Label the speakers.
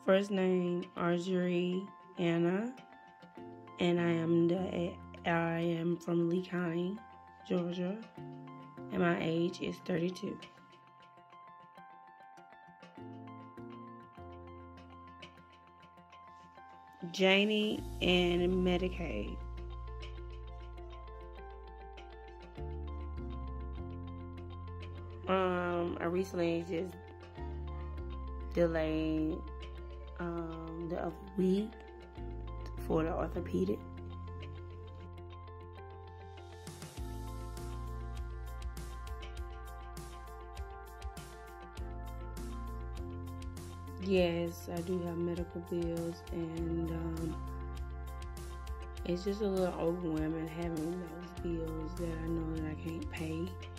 Speaker 1: First name Marjorie Anne, and I am from Lee County, Georgia, and my age is 32. Janie and Medicaid. I recently just delayed the other week for the orthopedic. Yes, I do have medical bills, and it's just a little overwhelming having those bills that I know that I can't pay.